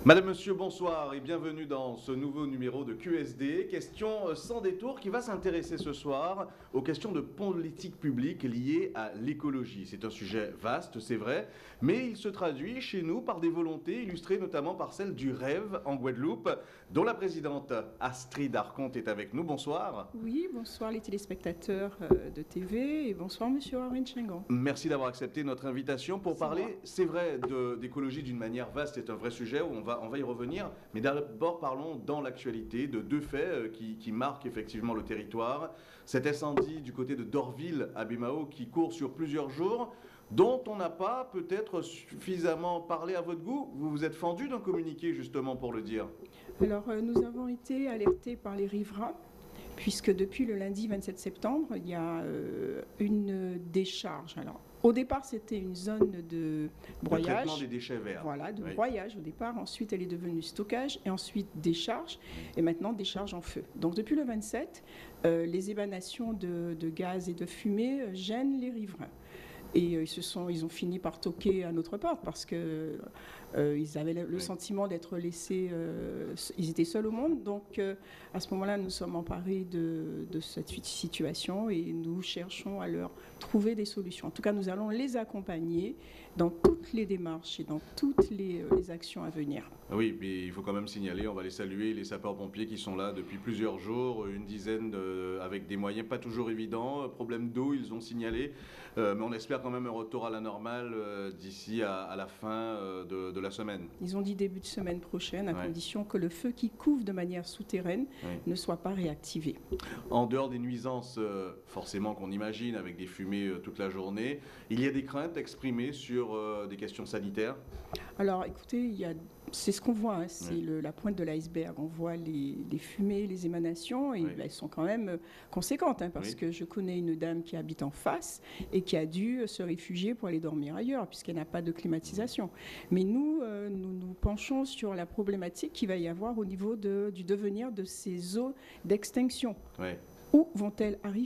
Madame, Monsieur, bonsoir et bienvenue dans ce nouveau numéro de QSD. Question sans détour qui va s'intéresser ce soir aux questions de politique publique liées à l'écologie. C'est un sujet vaste, c'est vrai, mais il se traduit chez nous par des volontés illustrées notamment par celle du Rêve en Guadeloupe, dont la présidente Astrid Arconte est avec nous. Bonsoir. Oui, bonsoir les téléspectateurs de TV et bonsoir Monsieur Arwin Chengan. Merci d'avoir accepté notre invitation pour parler, c'est vrai, d'écologie d'une manière vaste. C'est un vrai sujet où on va y revenir. Mais d'abord, parlons dans l'actualité de deux faits qui marquent effectivement le territoire. Cet incendie du côté de Dorville à Bimao qui court sur plusieurs jours, dont on n'a pas peut-être suffisamment parlé à votre goût. Vous vous êtes fendu d'un communiqué justement pour le dire. Alors nous avons été alertés par les riverains, puisque depuis le lundi 27 septembre, il y a une décharge. Alors, au départ, c'était une zone de broyage. Le traitement des déchets verts. Voilà, de broyage au départ. Ensuite, elle est devenue stockage et ensuite décharge. Et maintenant, décharge en feu. Donc, depuis le 27, les émanations de gaz et de fumée gênent les riverains. Et ils ont fini par toquer à notre porte parce que ils avaient le sentiment d'être laissés, ils étaient seuls au monde. Donc à ce moment-là, nous sommes emparés de cette situation et nous cherchons à leur trouver des solutions. En tout cas, nous allons les accompagner dans toutes les démarches et dans toutes les actions à venir. Oui, mais il faut quand même signaler, on va les saluer, les sapeurs-pompiers qui sont là depuis plusieurs jours, une dizaine avec des moyens pas toujours évidents, problème d'eau, ils ont signalé, mais on espère quand même un retour à la normale d'ici à la fin de la semaine. Ils ont dit début de semaine prochaine, à condition que le feu qui couvre de manière souterraine ne soit pas réactivé. En dehors des nuisances, forcément qu'on imagine, avec des fumées toute la journée, il y a des craintes exprimées sur des questions sanitaires? Alors écoutez, c'est ce qu'on voit, hein, c'est la pointe de l'iceberg. On voit les fumées, les émanations, et elles sont quand même conséquentes, hein, parce que je connais une dame qui habite en face et qui a dû se réfugier pour aller dormir ailleurs, puisqu'elle n'a pas de climatisation. Mais nous nous penchons sur la problématique qu'il va y avoir au niveau du devenir de ces eaux d'extinction. Où vont-elles arriver ?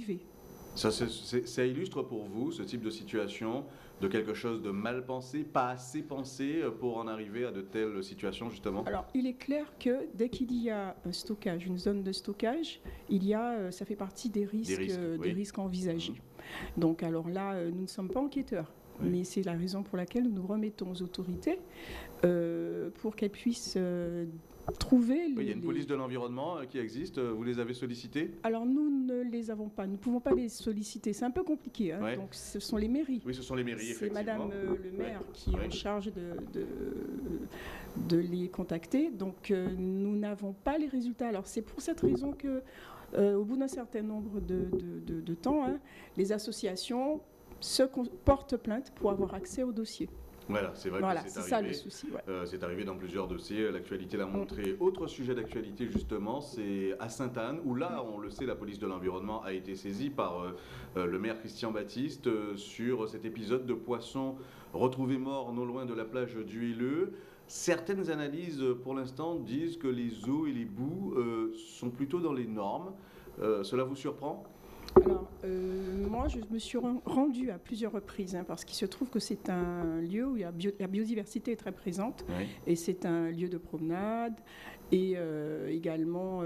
Ça illustre pour vous ce type de situation, de quelque chose de mal pensé, pas assez pensé pour en arriver à de telles situations justement? Alors il est clair que dès qu'il y a un stockage, une zone de stockage, ça fait partie des risques envisagés. Donc alors là, nous ne sommes pas enquêteurs. Mais c'est la raison pour laquelle nous nous remettons aux autorités pour qu'elles puissent trouver... Il y a une police de l'environnement qui existe, vous les avez sollicitées? Alors nous ne les avons pas, nous ne pouvons pas les solliciter, c'est un peu compliqué, hein. Donc ce sont les mairies. Oui, ce sont les mairies, c'est effectivement. Madame le maire qui est en charge de les contacter, donc nous n'avons pas les résultats. Alors c'est pour cette raison que au bout d'un certain nombre de temps, hein, les associations portent plainte pour avoir accès au dossier. Voilà, c'est vrai que c'est arrivé. Ça le souci. C'est arrivé dans plusieurs dossiers, l'actualité l'a montré. Autre sujet d'actualité justement, c'est à Sainte-Anne, où là, on le sait, la police de l'environnement a été saisie par le maire Christian Baptiste sur cet épisode de poisson retrouvé mort non loin de la plage du Helleu. Certaines analyses, pour l'instant, disent que les eaux et les boues sont plutôt dans les normes. Cela vous surprend ? Alors, moi, je me suis rendue à plusieurs reprises, hein, parce qu'il se trouve que c'est un lieu où la biodiversité est très présente, et c'est un lieu de promenade, et également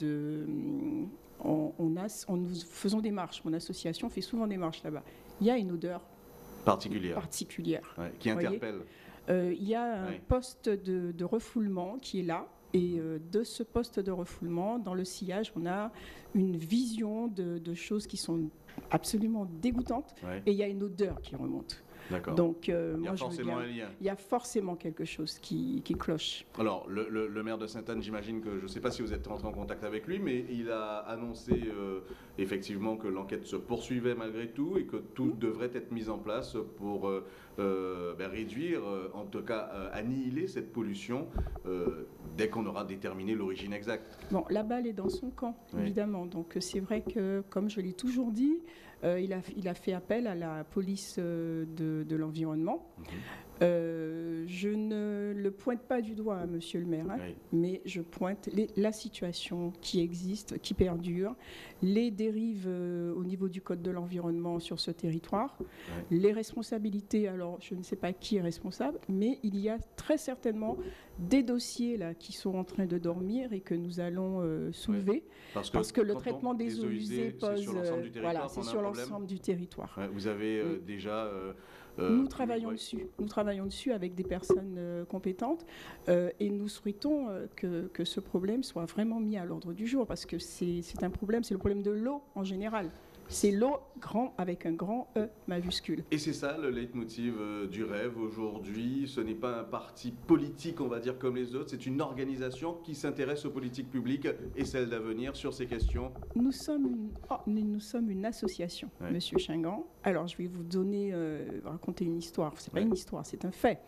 nous faisons des marches. Mon association fait souvent des marches là-bas. Il y a une odeur particulière. Qui interpelle. Il y a un poste de refoulement qui est là. Et de ce poste de refoulement, dans le sillage, on a une vision de choses qui sont absolument dégoûtantes. Et il y a une odeur qui remonte. Donc, il y a forcément quelque chose qui cloche. Alors, le maire de Sainte-Anne, j'imagine que, je ne sais pas si vous êtes rentré en contact avec lui, mais il a annoncé effectivement que l'enquête se poursuivait malgré tout et que tout devrait être mis en place pour réduire, en tout cas annihiler cette pollution dès qu'on aura déterminé l'origine exacte. Bon, la balle est dans son camp, évidemment. Donc, c'est vrai que, comme je l'ai toujours dit, il a fait appel à la police de l'environnement. Je ne le pointe pas du doigt, monsieur le maire, hein, Oui. mais je pointe la situation qui existe, qui perdure, les dérives au niveau du Code de l'environnement sur ce territoire, les responsabilités. Alors, je ne sais pas qui est responsable, mais il y a très certainement des dossiers là qui sont en train de dormir et que nous allons soulever, parce que le traitement des eaux usées pose. C'est sur l'ensemble du territoire. Voilà, c'est sur l'ensemble du territoire. Ouais, vous avez déjà. Nous travaillons dessus. Nous travaillons dessus avec des personnes compétentes et nous souhaitons que ce problème soit vraiment mis à l'ordre du jour, parce que c'est un problème, c'est le problème de l'eau en général. C'est l'eau avec un grand E majuscule. Et c'est ça le leitmotiv du rêve aujourd'hui. Ce n'est pas un parti politique, on va dire, comme les autres. C'est une organisation qui s'intéresse aux politiques publiques et celles d'avenir sur ces questions. Nous sommes une association, monsieur Chingan. Alors, je vais vous raconter une histoire. Ce n'est pas une histoire, c'est un fait.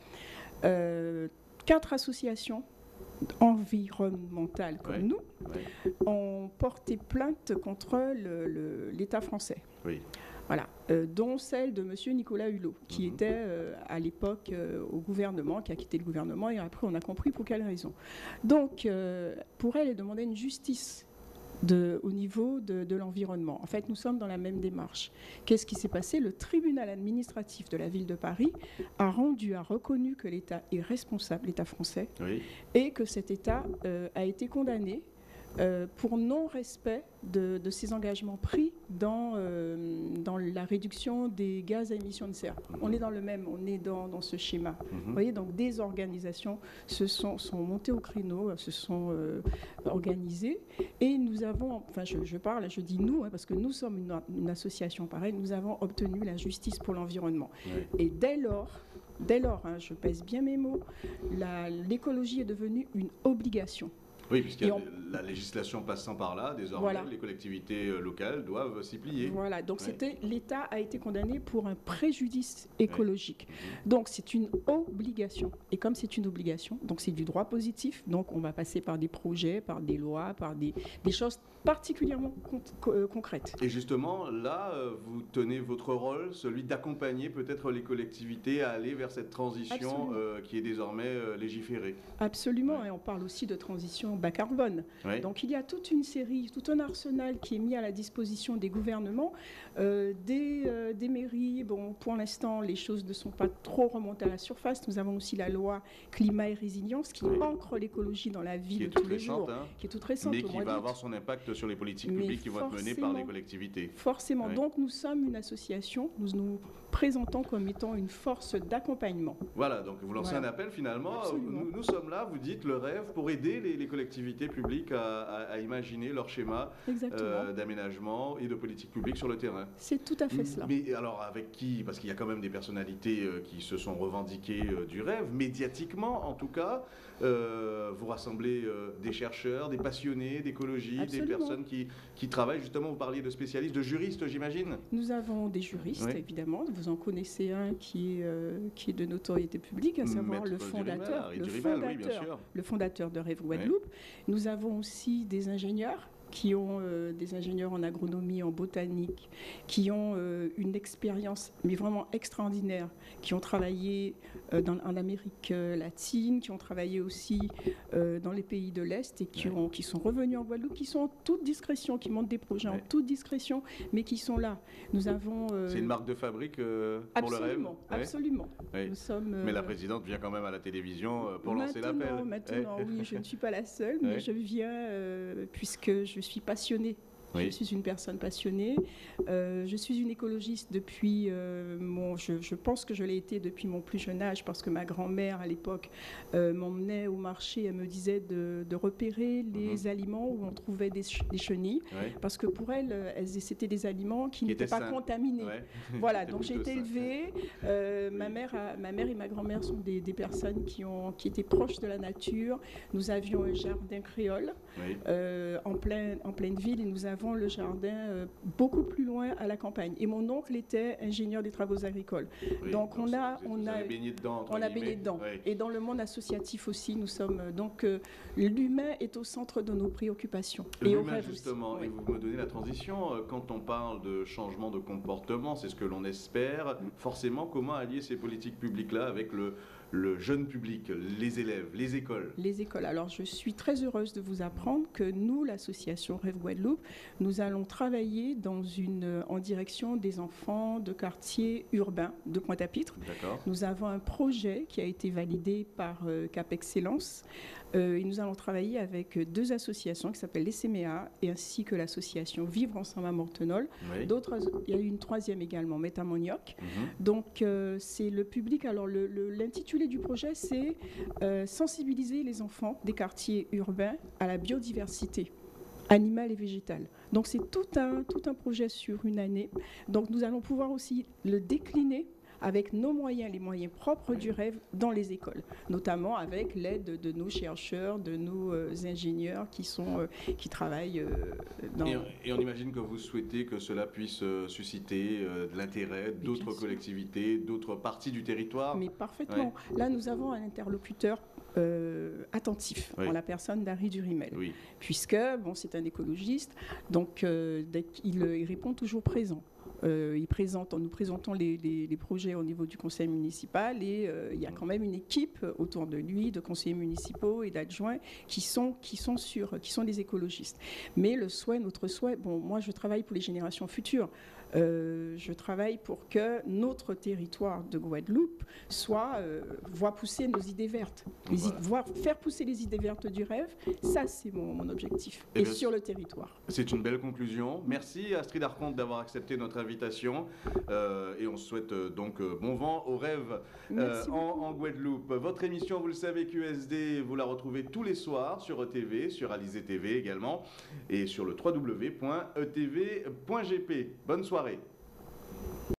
4 associations environnementales comme nous ont porté plainte contre l'État français. Oui. Voilà, dont celle de M. Nicolas Hulot, qui était à l'époque au gouvernement, qui a quitté le gouvernement, et après on a compris pour quelle raison. Donc, pour elle demandait une justice au niveau de l'environnement. En fait, nous sommes dans la même démarche. Qu'est-ce qui s'est passé? Le tribunal administratif de la ville de Paris a reconnu que l'État est responsable, l'État français, et que cet État a été condamné pour non-respect de ses engagements pris dans la réduction des gaz à émission de serre. On est dans ce schéma. Vous voyez, donc des organisations sont montées au créneau, se sont organisées, et nous avons, enfin je dis nous, hein, parce que nous sommes une association pareille, nous avons obtenu la justice pour l'environnement. Et dès lors, hein, je pèse bien mes mots, l'écologie est devenue une obligation. Oui, puisqu'il y a la législation passant par là, désormais, les collectivités locales doivent s'y plier. Voilà, donc l'État a été condamné pour un préjudice écologique. Donc c'est une obligation. Et comme c'est une obligation, donc c'est du droit positif, donc on va passer par des projets, par des lois, par des choses particulièrement concrètes. Et justement, là, vous tenez votre rôle, celui d'accompagner peut-être les collectivités à aller vers cette transition qui est désormais légiférée. Absolument, et on parle aussi de transition bas carbone. Donc il y a toute une série, tout un arsenal qui est mis à la disposition des gouvernements, des mairies. Bon, pour l'instant, les choses ne sont pas trop remontées à la surface. Nous avons aussi la loi climat et résilience qui ancre l'écologie dans la vie de tous les jours, qui est toute récente, mais qui va avoir son impact sur les politiques publiques qui vont être menées par les collectivités. Forcément. Donc nous sommes une association, nous nous présentons comme étant une force d'accompagnement. Voilà, donc vous lancez un appel finalement. Nous sommes là, vous dites, le rêve pour aider les collectivités publiques à imaginer leur schéma d'aménagement et de politique publique sur le terrain. C'est tout à fait cela. Mais alors avec qui? Parce qu'il y a quand même des personnalités qui se sont revendiquées du rêve, médiatiquement en tout cas. Vous rassemblez des chercheurs, des passionnés d'écologie, des personnes qui travaillent, justement, vous parliez de spécialistes, de juristes, j'imagine? Nous avons des juristes, évidemment. Vous en connaissez un qui est de notoriété publique, à savoir le fondateur de Rêve Guadeloupe. Nous avons aussi des ingénieurs qui ont des ingénieurs en agronomie, en botanique, qui ont une expérience mais vraiment extraordinaire, qui ont travaillé en Amérique latine, qui ont travaillé aussi dans les pays de l'Est et qui sont revenus en Guadeloupe, qui sont en toute discrétion, qui montent des projets en toute discrétion, mais qui sont là. Nous avons... C'est une marque de fabrique pour le rêve? Absolument. Nous sommes, mais la présidente vient quand même à la télévision pour lancer l'appel. Maintenant, oui, je ne suis pas la seule, mais je viens puisque je suis passionnée. Je suis une personne passionnée. Je suis une écologiste depuis je pense que je l'ai été depuis mon plus jeune âge, parce que ma grand-mère, à l'époque, m'emmenait au marché. Elle me disait de repérer les aliments où on trouvait des chenilles, parce que pour elle, c'était des aliments qui n'étaient pas contaminés. Voilà, donc j'ai été élevée. Ma mère et ma grand-mère sont des personnes qui étaient proches de la nature. Nous avions un jardin créole en pleine ville, et nous avons avons le jardin beaucoup plus loin à la campagne. Et mon oncle était ingénieur des travaux agricoles. Oui, donc vous avez baigné dedans. On a baigné dedans. Oui. Et dans le monde associatif aussi, nous sommes... donc, l'humain est au centre de nos préoccupations. Et au rêve justement, aussi. Et vous me donnez la transition, quand on parle de changement de comportement, c'est ce que l'on espère, forcément, comment allier ces politiques publiques-là avec le jeune public, les élèves, les écoles? Les écoles. Alors, je suis très heureuse de vous apprendre que nous, l'association Rêve Guadeloupe, nous allons travailler en direction des enfants de quartiers urbains de Pointe-à-Pitre. Nous avons un projet qui a été validé par Cap Excellence. Et nous allons travailler avec 2 associations qui s'appellent les CMEA et ainsi que l'association Vivre Ensemble à Mortenol. Oui. Il y a eu une 3e également, Métamoniac. Donc, c'est le public. Alors, l'intitulé du projet, c'est sensibiliser les enfants des quartiers urbains à la biodiversité animale et végétale. Donc, c'est tout un projet sur une année. Donc, nous allons pouvoir aussi le décliner avec nos moyens, les moyens propres du rêve dans les écoles, notamment avec l'aide de nos chercheurs, de nos ingénieurs qui travaillent dans... Et on imagine que vous souhaitez que cela puisse susciter de l'intérêt d'autres collectivités, d'autres parties du territoire. Mais parfaitement. Ouais. Là, nous avons un interlocuteur attentif en la personne d'Harry Durimel, puisque c'est un écologiste, donc il répond toujours présent. Nous présentons les projets au niveau du conseil municipal et il y a quand même une équipe autour de lui, de conseillers municipaux et d'adjoints qui sont des écologistes. Mais notre souhait, moi je travaille pour les générations futures. Je travaille pour que notre territoire de Guadeloupe voit pousser nos idées vertes, faire pousser les idées vertes du rêve. Ça, c'est mon objectif. Et sur le territoire. C'est une belle conclusion. Merci Astrid Arconte d'avoir accepté notre invitation. Et on souhaite donc bon vent au rêve en Guadeloupe. Votre émission, vous le savez, QSD, vous la retrouvez tous les soirs sur ETV, sur Alizé TV également, et sur le www.etv.gp. Bonne soirée.